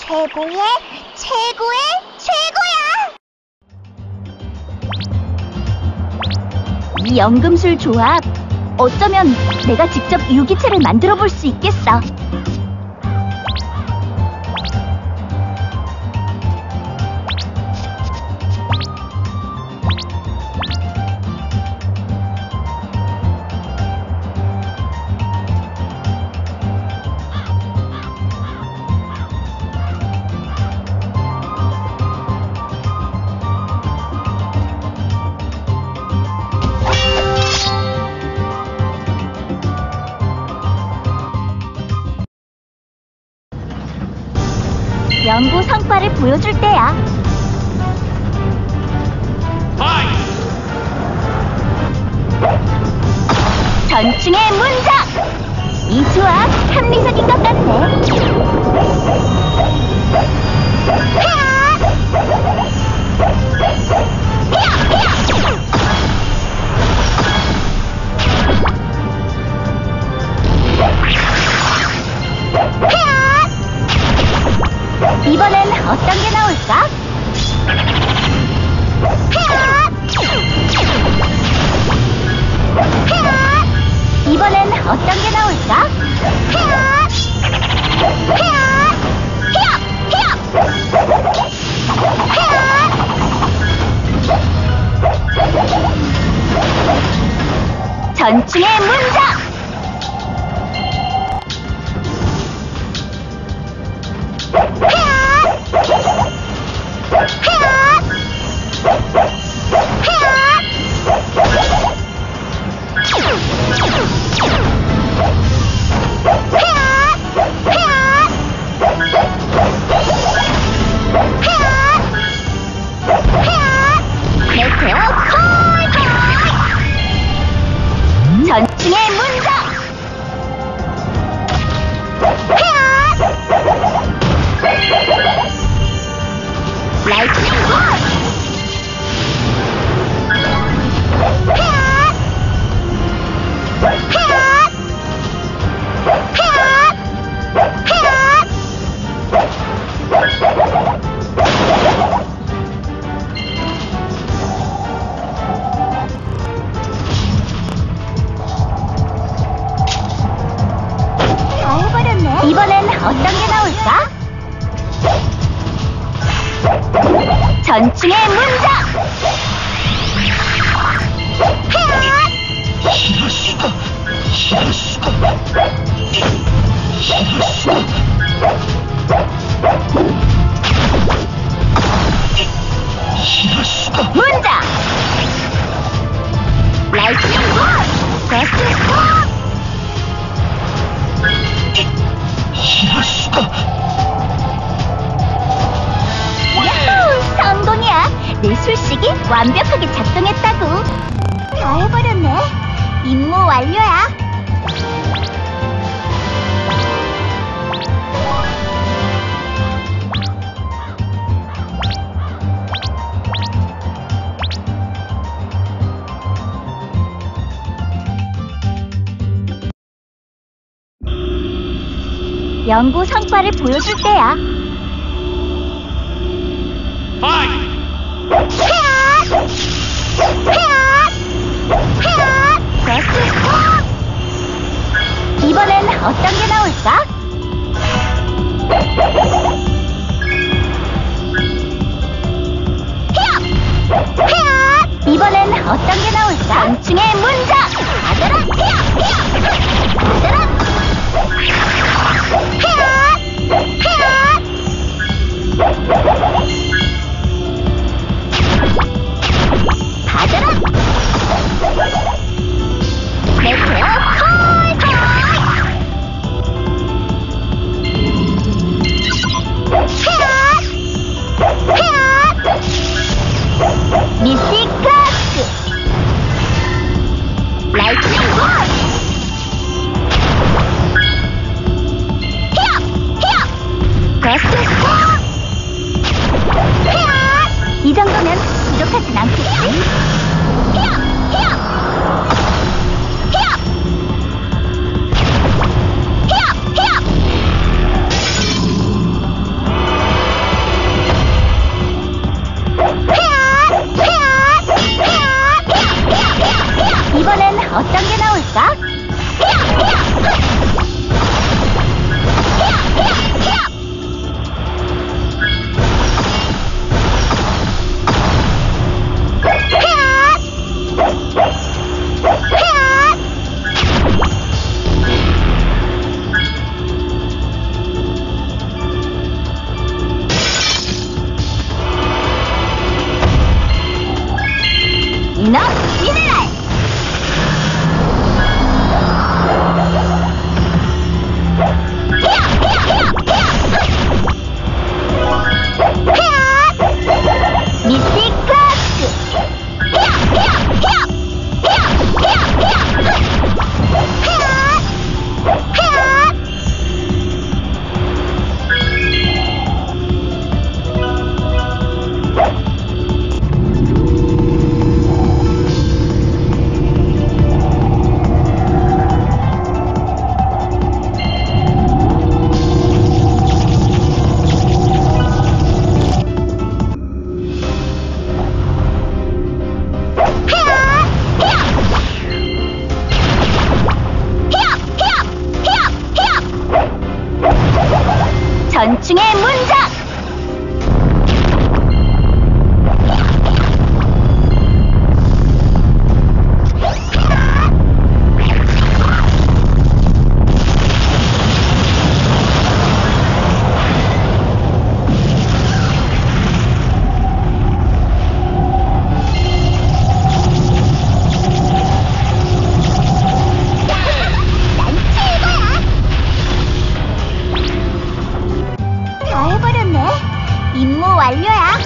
최고의 최고의 최고야! 이 연금술 조합, 어쩌면 내가 직접 유기체를 만들어 볼 수 있겠어. 연구 성과를 보여줄 때야. 전충의 문장! 이 조합 합리적인 것 같네. 이번엔 어떤 게 나올까? 이번엔 어떤 게 나올까? 전충의 문장! 전충의 문장! 라이트닝 볼! 이번엔 어떤 게 나올까? 전충의 문장! 문장! 라이트닝 볼! 베스트 스톱! 야호! 성공이야! 내 술식이 완벽하게 작동했다고! 다 해버렸네! 임무 완료야! 연구 성과를 보여줄 때야. 이번엔 어떤 게 나올까? 이번엔 어떤 게 나올까? 전충의 문장! 받아라! 받아라! 받아라! 메테오 콜콜! 미시카스! 라이트닝 볼! 베스트 스톱! 이 정도면 부족하진 않겠지? 전충의 문장! 임무 완료야.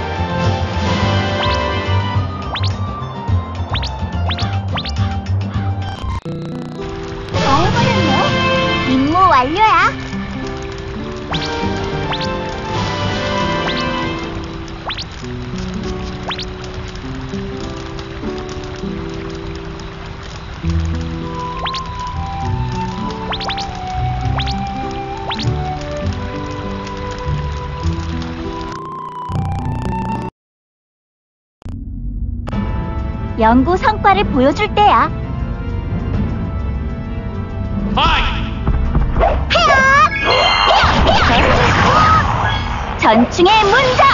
다 해버렸네. 임무 완료야. 연구 성과를 보여줄 때야. 전충의 문장!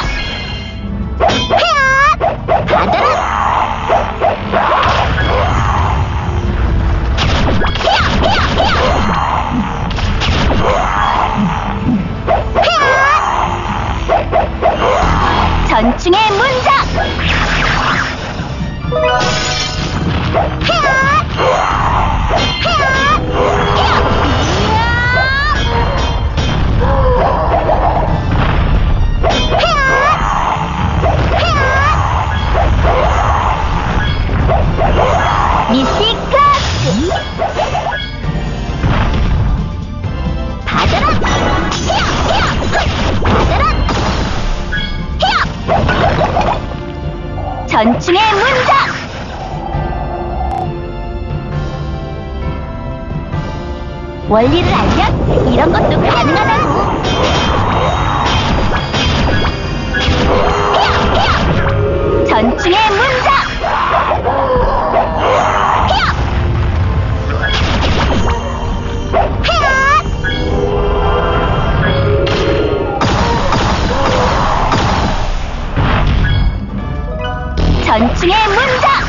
받아라! 전충의 문장! 미스틱 클래스! 받아라! 받아라! 전충의 문장! 원리를 알면 이런 것도 가능하다고. 전충의 문장! 전충의 문장!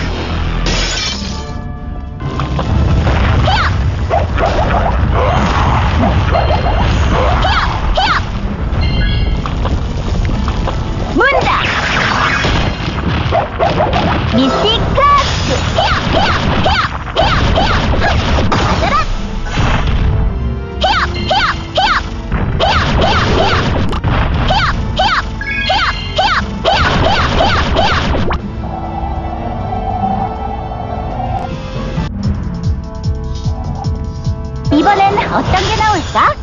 문장! 미스틱 클래스! 받아라! 이번엔 어떤 게 나올까?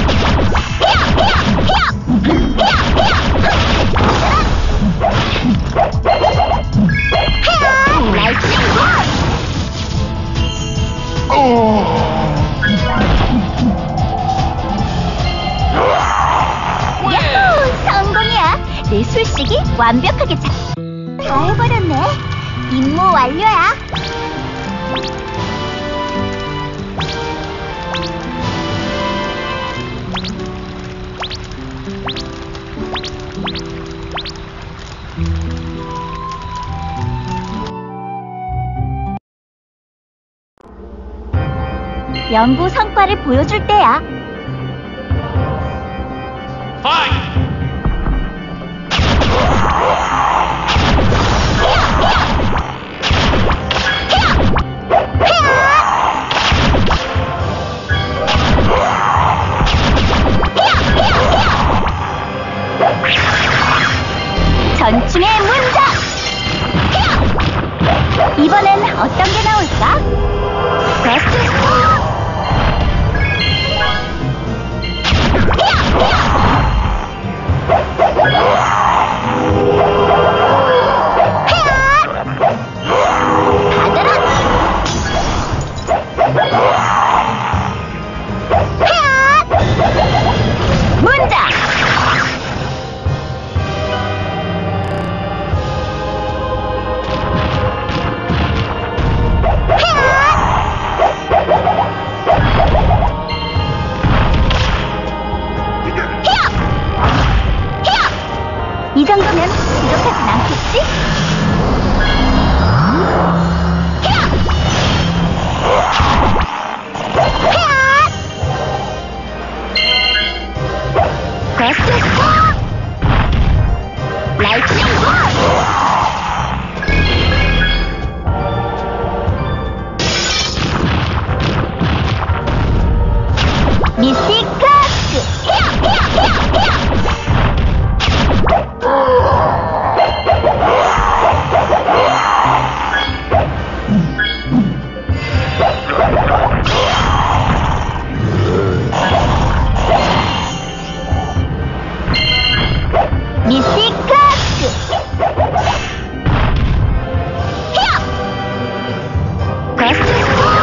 야호! 성공이야! 내 술식이 완벽하게 다 해버렸네. 임무 완료야. 연구 성과를 보여줄 때야. 전충의 문장! 이번엔 어떤 게 나올까? 베스트 스코어! 정도면 부족하진 않겠지? 버스 라이트닝 볼! 미스틱 크라스트! 미스틱 크라스트! 버스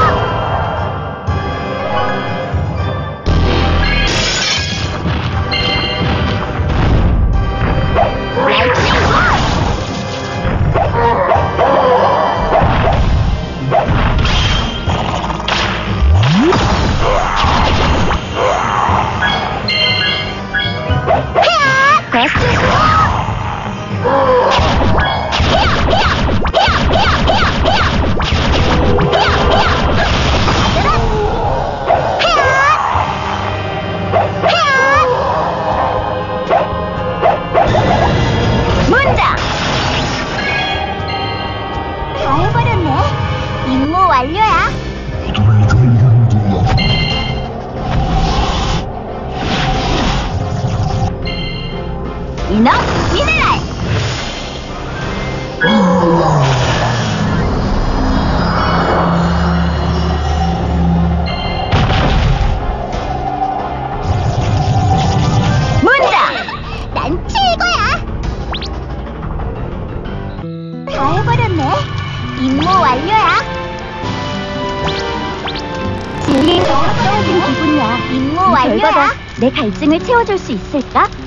문장! 다 해버렸네. 임무 완료야. 이너 미네랄! 문장! 난 최고야. 다 해버렸네. 임무 완료야. 제일 떨어진 기분이야. 임무 이 결과가 완료야. 내 갈증을 채워줄 수 있을까?